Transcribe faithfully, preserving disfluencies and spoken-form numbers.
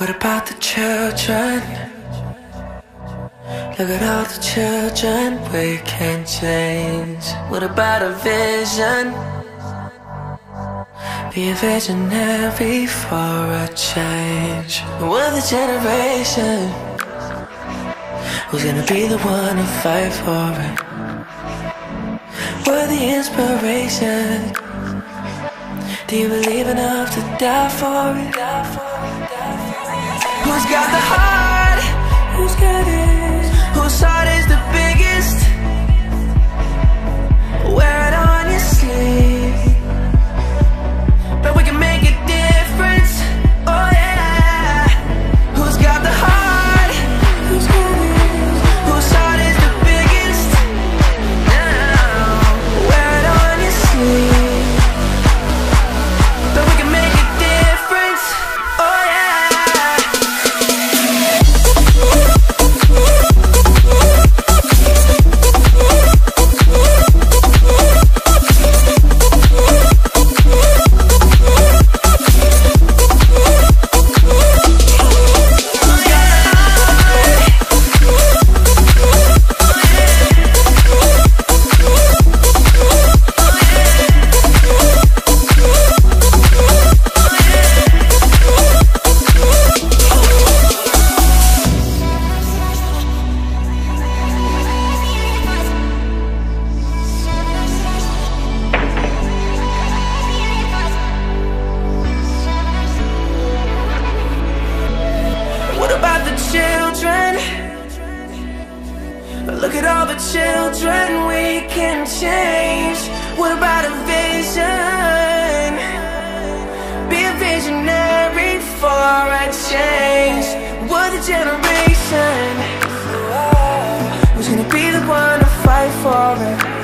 What about the children? Look at all the children we can change. What about a vision? Be a visionary for a change. We're the generation who's gonna be the one to fight for it. We're the inspiration. Do you believe enough to die for it? Who's got the heart? Who's got it? Whose heart is the biggest? Wear it on your sleeve. Bet we can make a difference. Oh yeah. Who's got the heart? Who's got it? Whose heart is the biggest? Now, wear it on your sleeve. Bet we can make a difference. Oh yeah. Look at all the children we can change. What about a vision? Be a visionary for a change. We're the generation who's gonna be the one to fight for it.